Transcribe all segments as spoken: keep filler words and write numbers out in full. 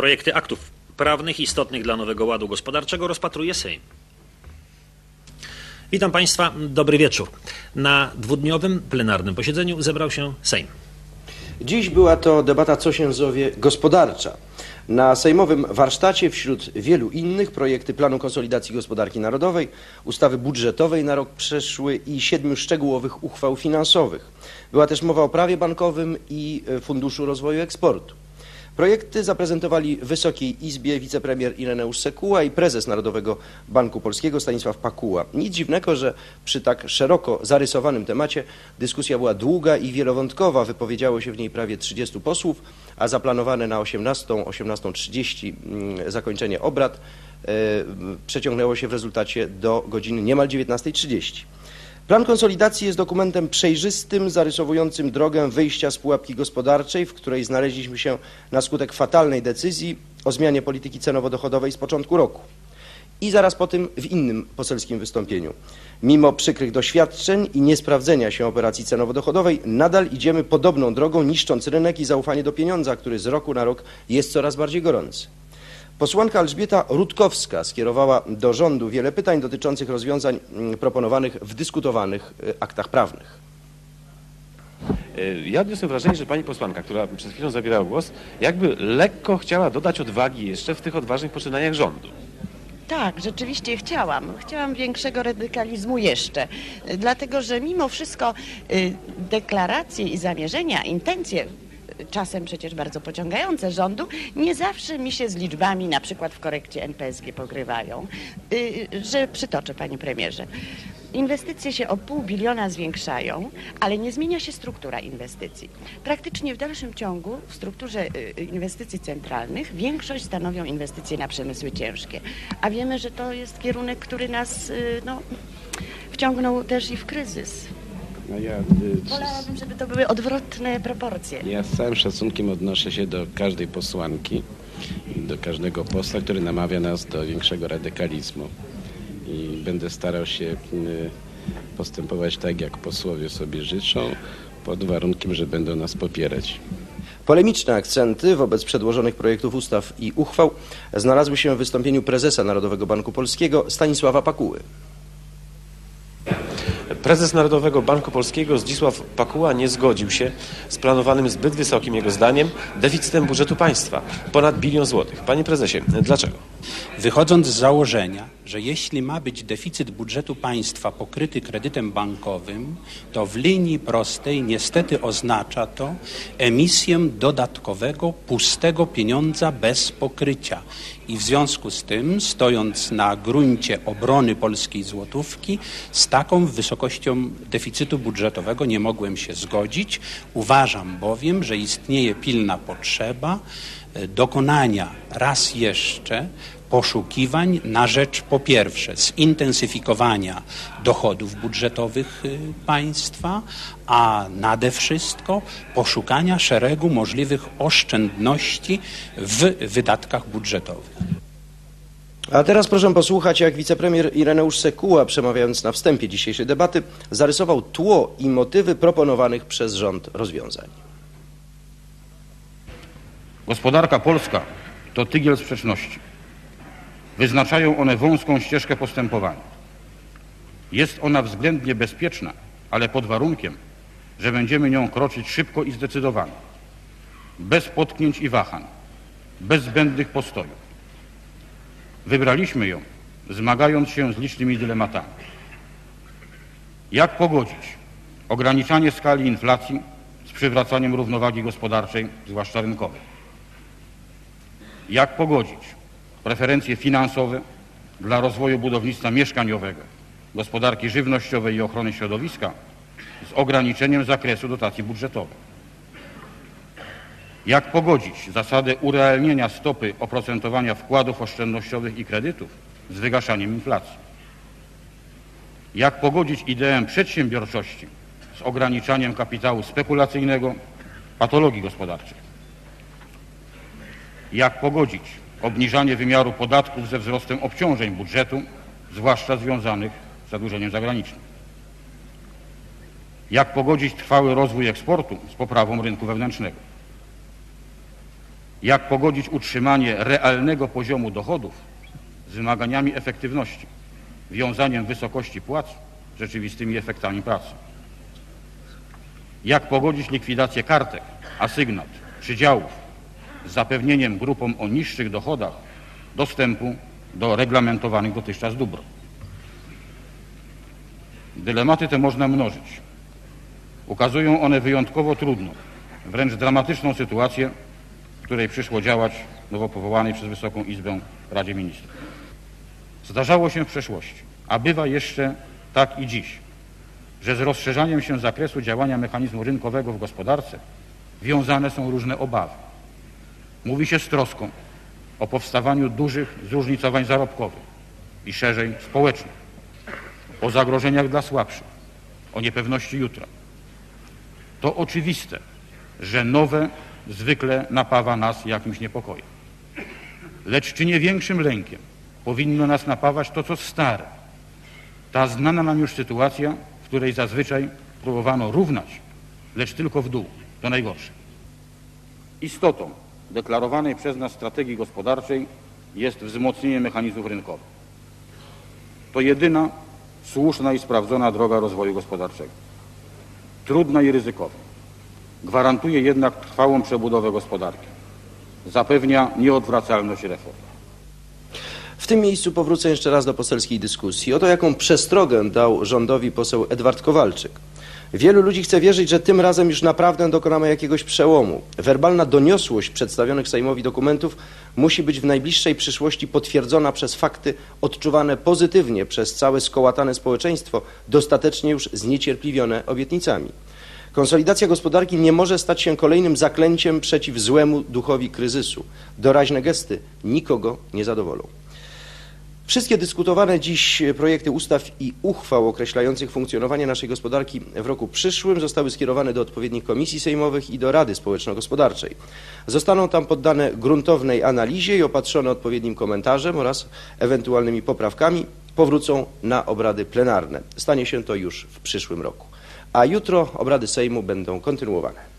Projekty aktów prawnych istotnych dla nowego ładu gospodarczego rozpatruje Sejm. Witam Państwa, dobry wieczór. Na dwudniowym plenarnym posiedzeniu zebrał się Sejm. Dziś była to debata, co się zowie, gospodarcza. Na sejmowym warsztacie wśród wielu innych projekty planu konsolidacji gospodarki narodowej, ustawy budżetowej na rok przeszły i siedmiu szczegółowych uchwał finansowych. Była też mowa o prawie bankowym i Funduszu Rozwoju Eksportu. Projekty zaprezentowali Wysokiej Izbie wicepremier Ireneusz Sekuła i prezes Narodowego Banku Polskiego Stanisław Pakuła. Nic dziwnego, że przy tak szeroko zarysowanym temacie dyskusja była długa i wielowątkowa. Wypowiedziało się w niej prawie trzydziestu posłów, a zaplanowane na osiemnastą, osiemnastą trzydzieści zakończenie obrad e, przeciągnęło się w rezultacie do godziny niemal dziewiętnastej trzydzieści. Plan konsolidacji jest dokumentem przejrzystym, zarysowującym drogę wyjścia z pułapki gospodarczej, w której znaleźliśmy się na skutek fatalnej decyzji o zmianie polityki cenowo-dochodowej z początku roku. I zaraz po tym w innym poselskim wystąpieniu. Mimo przykrych doświadczeń i niesprawdzenia się operacji cenowo-dochodowej, nadal idziemy podobną drogą, niszcząc rynek i zaufanie do pieniądza, który z roku na rok jest coraz bardziej gorący. Posłanka Elżbieta Rutkowska skierowała do rządu wiele pytań dotyczących rozwiązań proponowanych w dyskutowanych aktach prawnych. Ja odniosłem wrażenie, że pani posłanka, która przed chwilą zabierała głos, jakby lekko chciała dodać odwagi jeszcze w tych odważnych poczynaniach rządu. Tak, rzeczywiście chciałam. Chciałam większego radykalizmu jeszcze. Dlatego, że mimo wszystko deklaracje i zamierzenia, intencje, czasem przecież bardzo pociągające rządu, nie zawsze mi się z liczbami, na przykład w korekcie N P S G pogrywają. Że przytoczę, panie premierze. Inwestycje się o pół biliona zwiększają, ale nie zmienia się struktura inwestycji. Praktycznie w dalszym ciągu w strukturze inwestycji centralnych większość stanowią inwestycje na przemysły ciężkie. A wiemy, że to jest kierunek, który nas no, wciągnął też i w kryzys. No ja, Wolałabym, żeby to były odwrotne proporcje. ja z całym szacunkiem odnoszę się do każdej posłanki, do każdego posła, który namawia nas do większego radykalizmu. I będę starał się postępować tak, jak posłowie sobie życzą, pod warunkiem, że będą nas popierać. Polemiczne akcenty wobec przedłożonych projektów ustaw i uchwał znalazły się w wystąpieniu prezesa Narodowego Banku Polskiego Stanisława Pakuły. Prezes Narodowego Banku Polskiego Zdzisław Pakuła nie zgodził się z planowanym zbyt wysokim, jego zdaniem, deficytem budżetu państwa. Ponad bilion złotych. Panie prezesie, dlaczego? Wychodząc z założenia, że jeśli ma być deficyt budżetu państwa pokryty kredytem bankowym, to w linii prostej niestety oznacza to emisję dodatkowego, pustego pieniądza bez pokrycia. I w związku z tym, stojąc na gruncie obrony polskiej złotówki, z taką wysokością deficytu budżetowego nie mogłem się zgodzić. Uważam bowiem, że istnieje pilna potrzeba dokonania raz jeszcze poszukiwań na rzecz po pierwsze zintensyfikowania dochodów budżetowych państwa, a nade wszystko poszukania szeregu możliwych oszczędności w wydatkach budżetowych. A teraz proszę posłuchać, jak wicepremier Ireneusz Sekuła, przemawiając na wstępie dzisiejszej debaty, zarysował tło i motywy proponowanych przez rząd rozwiązań. Gospodarka polska to tygiel sprzeczności. Wyznaczają one wąską ścieżkę postępowania. Jest ona względnie bezpieczna, ale pod warunkiem, że będziemy nią kroczyć szybko i zdecydowanie, bez potknięć i wahań, bez zbędnych postojów. Wybraliśmy ją, zmagając się z licznymi dylematami. Jak pogodzić ograniczanie skali inflacji z przywracaniem równowagi gospodarczej, zwłaszcza rynkowej? Jak pogodzić preferencje finansowe dla rozwoju budownictwa mieszkaniowego, gospodarki żywnościowej i ochrony środowiska z ograniczeniem zakresu dotacji budżetowych? Jak pogodzić zasadę urealnienia stopy oprocentowania wkładów oszczędnościowych i kredytów z wygaszaniem inflacji? Jak pogodzić ideę przedsiębiorczości z ograniczaniem kapitału spekulacyjnego, patologii gospodarczych? Jak pogodzić obniżanie wymiaru podatków ze wzrostem obciążeń budżetu, zwłaszcza związanych z zadłużeniem zagranicznym? Jak pogodzić trwały rozwój eksportu z poprawą rynku wewnętrznego? Jak pogodzić utrzymanie realnego poziomu dochodów z wymaganiami efektywności, wiązaniem wysokości płac z rzeczywistymi efektami pracy. Jak pogodzić likwidację kartek, asygnat, przydziałów z zapewnieniem grupom o niższych dochodach dostępu do reglamentowanych dotychczas dóbr. Dylematy te można mnożyć. Ukazują one wyjątkowo trudną, wręcz dramatyczną sytuację, w której przyszło działać nowo powołanej przez Wysoką Izbę Radzie Ministrów. Zdarzało się w przeszłości, a bywa jeszcze tak i dziś, że z rozszerzaniem się zakresu działania mechanizmu rynkowego w gospodarce wiązane są różne obawy. Mówi się z troską o powstawaniu dużych zróżnicowań zarobkowych i szerzej społecznych, o zagrożeniach dla słabszych, o niepewności jutra. To oczywiste, że nowe zwykle napawa nas jakimś niepokojem. Lecz czy nie większym lękiem powinno nas napawać to, co stare? Ta znana nam już sytuacja, w której zazwyczaj próbowano równać, lecz tylko w dół, do najgorsze. Istotą deklarowanej przez nas strategii gospodarczej jest wzmocnienie mechanizmów rynkowych. To jedyna słuszna i sprawdzona droga rozwoju gospodarczego. Trudna i ryzykowna. Gwarantuje jednak trwałą przebudowę gospodarki. Zapewnia nieodwracalność reform. W tym miejscu powrócę jeszcze raz do poselskiej dyskusji. Oto jaką przestrogę dał rządowi poseł Edward Kowalczyk. Wielu ludzi chce wierzyć, że tym razem już naprawdę dokonamy jakiegoś przełomu. Werbalna doniosłość przedstawionych Sejmowi dokumentów musi być w najbliższej przyszłości potwierdzona przez fakty odczuwane pozytywnie przez całe skołatane społeczeństwo, dostatecznie już zniecierpliwione obietnicami. Konsolidacja gospodarki nie może stać się kolejnym zaklęciem przeciw złemu duchowi kryzysu. Doraźne gesty nikogo nie zadowolą. Wszystkie dyskutowane dziś projekty ustaw i uchwał określających funkcjonowanie naszej gospodarki w roku przyszłym zostały skierowane do odpowiednich komisji sejmowych i do Rady Społeczno-Gospodarczej. Zostaną tam poddane gruntownej analizie i opatrzone odpowiednim komentarzem oraz ewentualnymi poprawkami. Powrócą na obrady plenarne. Stanie się to już w przyszłym roku. A jutro obrady Sejmu będą kontynuowane.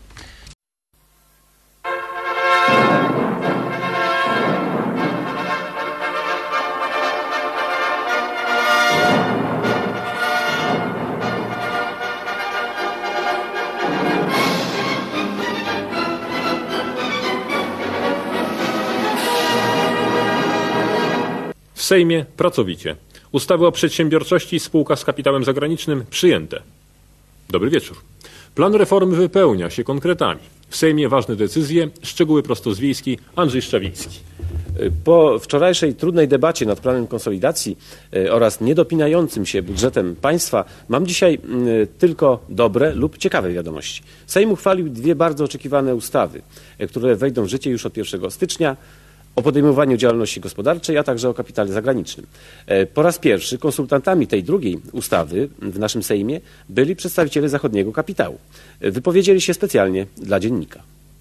W Sejmie pracowicie. Ustawy o przedsiębiorczości i spółkach z kapitałem zagranicznym przyjęte. Dobry wieczór. Plan reformy wypełnia się konkretami. W Sejmie ważne decyzje, szczegóły prostozwiejski. Andrzej Szczawiński. Po wczorajszej trudnej debacie nad planem konsolidacji oraz niedopinającym się budżetem państwa mam dzisiaj tylko dobre lub ciekawe wiadomości. Sejm uchwalił dwie bardzo oczekiwane ustawy, które wejdą w życie już od pierwszego stycznia. O podejmowaniu działalności gospodarczej, a także o kapitale zagranicznym. Po raz pierwszy konsultantami tej drugiej ustawy w naszym Sejmie byli przedstawiciele zachodniego kapitału. Wypowiedzieli się specjalnie dla Dziennika.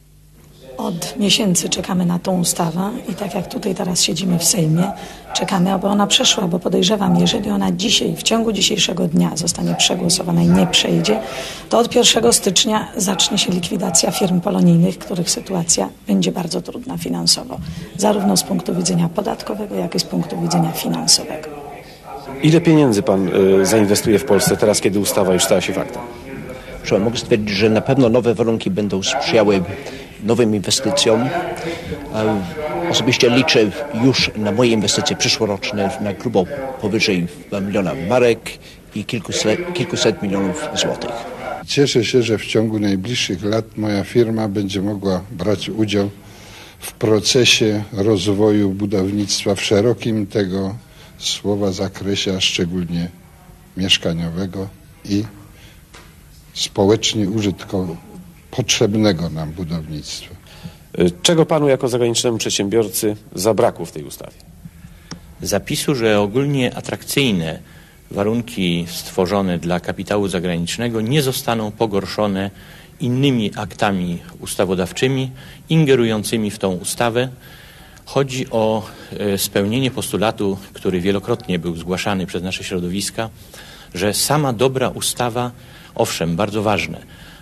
Od miesięcy czekamy na tą ustawę i tak jak tutaj teraz siedzimy w Sejmie, czekamy, aby ona przeszła, bo podejrzewam, jeżeli ona dzisiaj, w ciągu dzisiejszego dnia zostanie przegłosowana i nie przejdzie, to od pierwszego stycznia zacznie się likwidacja firm polonijnych, których sytuacja będzie bardzo trudna finansowo, zarówno z punktu widzenia podatkowego, jak i z punktu widzenia finansowego. Ile pieniędzy pan y, zainwestuje w Polsce teraz, kiedy ustawa już stała się faktem? Proszę, mogę stwierdzić, że na pewno nowe warunki będą sprzyjały nowym inwestycjom. Osobiście liczę już na moje inwestycje przyszłoroczne na grubo powyżej miliona marek i kilkuset, kilkuset milionów złotych. Cieszę się, że w ciągu najbliższych lat moja firma będzie mogła brać udział w procesie rozwoju budownictwa w szerokim tego słowa zakresie, a szczególnie mieszkaniowego i społecznie użytkowo potrzebnego nam budownictwa. Czego panu jako zagranicznemu przedsiębiorcy zabrakło w tej ustawie? Zapisu, że ogólnie atrakcyjne warunki stworzone dla kapitału zagranicznego nie zostaną pogorszone innymi aktami ustawodawczymi ingerującymi w tą ustawę. Chodzi o spełnienie postulatu, który wielokrotnie był zgłaszany przez nasze środowiska, że sama dobra ustawa, owszem, bardzo ważne,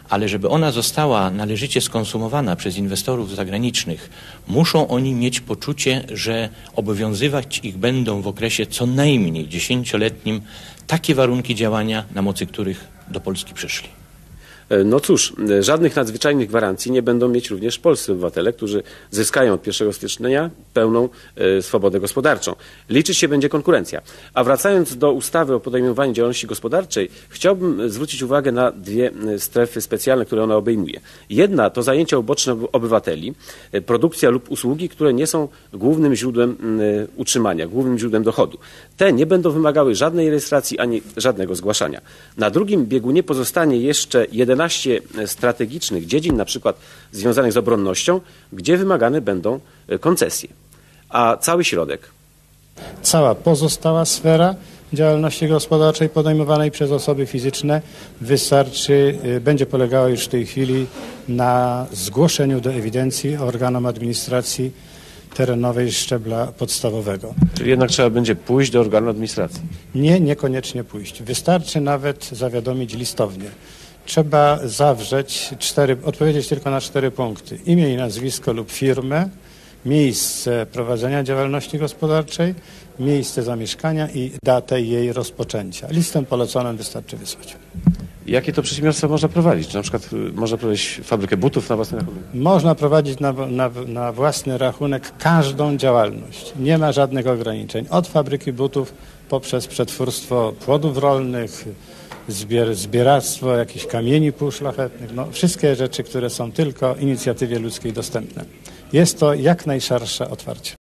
ale żeby ona została należycie skonsumowana przez inwestorów zagranicznych, muszą oni mieć poczucie, że obowiązywać ich będą w okresie co najmniej dziesięcioletnim takie warunki działania, na mocy których do Polski przyszli. No cóż, żadnych nadzwyczajnych gwarancji nie będą mieć również polscy obywatele, którzy zyskają od pierwszego stycznia pełną e, swobodę gospodarczą. Liczyć się będzie konkurencja. A wracając do ustawy o podejmowaniu działalności gospodarczej, chciałbym zwrócić uwagę na dwie strefy specjalne, które ona obejmuje. Jedna to zajęcia uboczne obywateli, e, produkcja lub usługi, które nie są głównym źródłem e, utrzymania, głównym źródłem dochodu. Te nie będą wymagały żadnej rejestracji ani żadnego zgłaszania. Na drugim biegunie pozostanie jeszcze jedenaście strategicznych dziedzin, na przykład związanych z obronnością, gdzie wymagane będą koncesje. A cały środek? Cała pozostała sfera działalności gospodarczej podejmowanej przez osoby fizyczne wystarczy, będzie polegała już w tej chwili na zgłoszeniu do ewidencji organom administracji terenowej szczebla podstawowego. Czyli jednak trzeba będzie pójść do organu administracji? Nie, niekoniecznie pójść. Wystarczy nawet zawiadomić listownie. Trzeba zawrzeć cztery, odpowiedzieć tylko na cztery punkty. Imię i nazwisko lub firmę, miejsce prowadzenia działalności gospodarczej, miejsce zamieszkania i datę jej rozpoczęcia. Listem poleconym wystarczy wysłać. Jakie to przedsiębiorstwa można prowadzić? Czy na przykład można prowadzić fabrykę butów na własny rachunek? Można prowadzić na, na, na własny rachunek każdą działalność. Nie ma żadnych ograniczeń. Od fabryki butów poprzez przetwórstwo płodów rolnych, Zbier, zbieractwo jakichś kamieni półszlachetnych, no, wszystkie rzeczy, które są tylko inicjatywie ludzkiej dostępne. Jest to jak najszersze otwarcie.